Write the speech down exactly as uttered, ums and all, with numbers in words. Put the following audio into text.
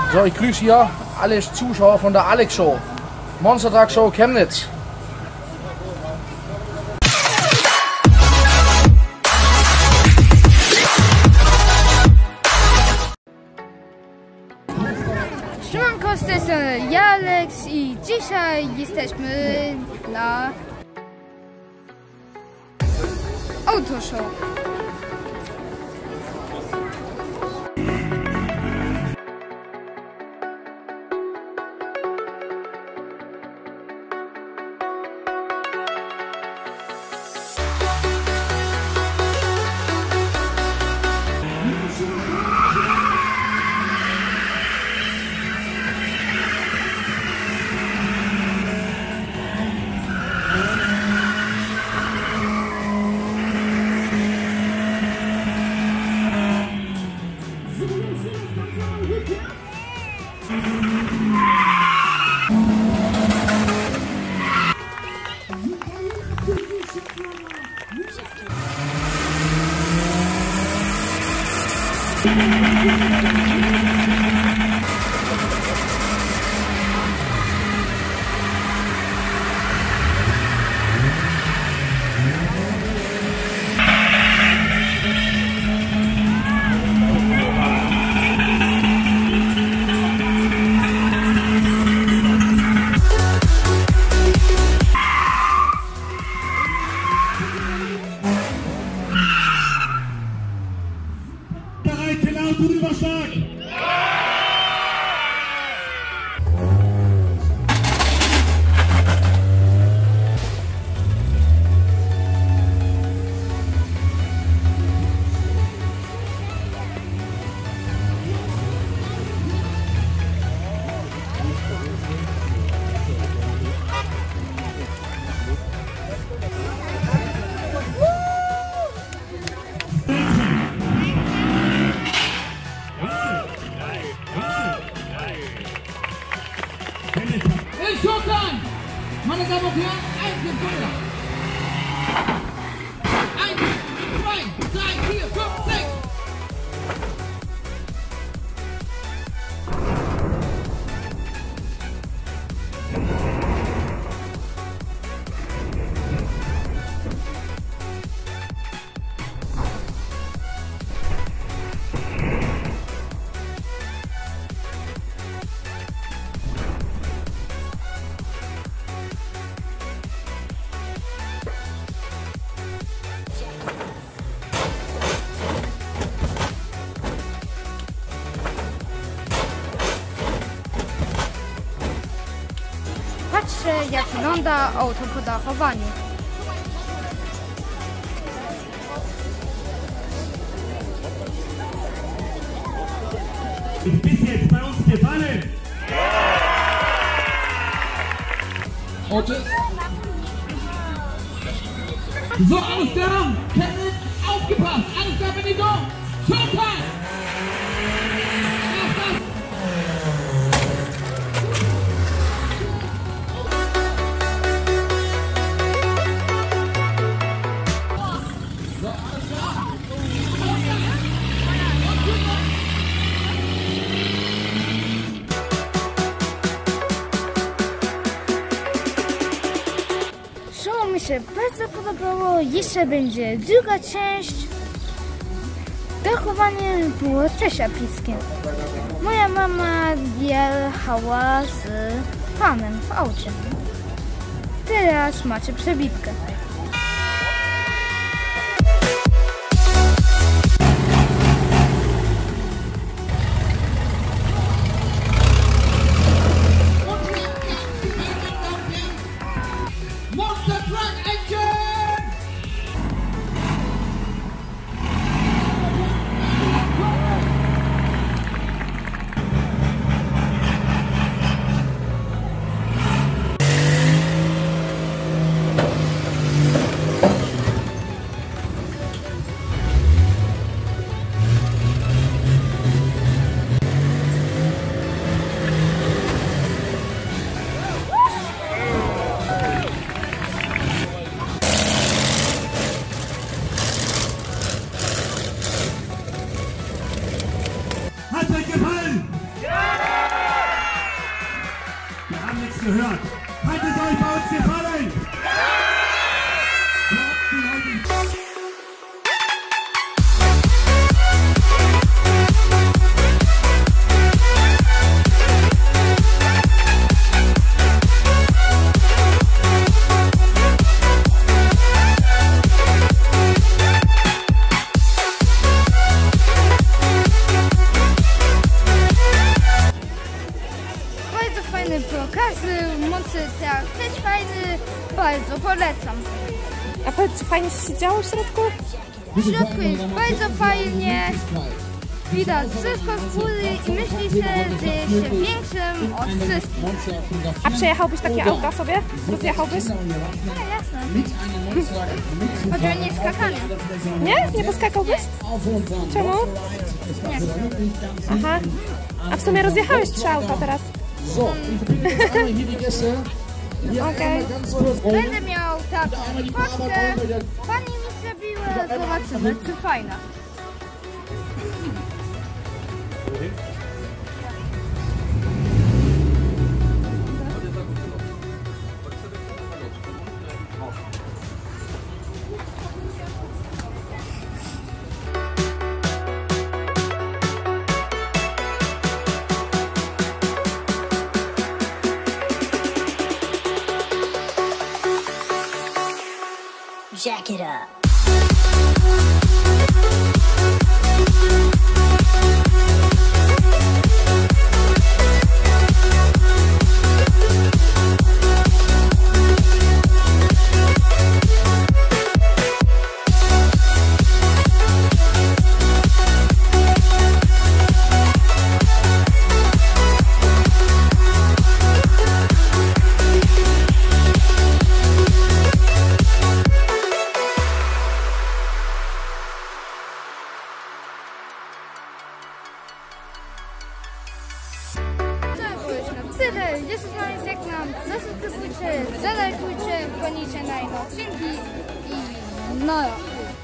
So, ich grüße hier alle Zuschauer von der Alex Show, Monster Truck Show Chemnitz. Siemanko, z tej strony ja, Alex, i dzisiaj jesteśmy na Auto Show. Meine Damen und Herren, eins im Feuer. Eins, zwei, drei, vier, fünf, sechs. Patrzę, jak wygląda auto po dachowaniu. Bis jetzt bei uns gefallen? So, alles klar, Kevin, aufgepasst, alles klar, Benito, Showtime! Show mi się bardzo podobało, jeszcze będzie druga część. Dachowanie było też epickie. Moja mama jechała z panem w aucie. Teraz macie przebitkę. Monster Truck Action! gehört. Hat es euch bei uns gefallen? Bardzo fajne pokazy, Monster Truck też fajny, bardzo polecam. A powiedz, czy fajnie się działo w środku? W środku jest bardzo fajnie, widać wszystko z góry i myśli się, że jest się większym od wszystkich. A przejechałbyś takie auta sobie? Rozjechałbyś? No jasne. Chodzi o nie skakanie. Nie? Nie poskakałbyś? Czemu? Nie. Aha. A w sumie rozjechałeś trzy auta teraz. So, ich bitte jetzt einmal hier die Gäste. Hier Okay. einmal ganz kurz. Będę miał taką fotkę, pani mi zrobiła, zobaczymy czy fajna. Jack it up. Tyle, jeśli z nami jak nam, zasubskrybujcie, zalajkujcie, wpadnijcie na inne odcinki i no.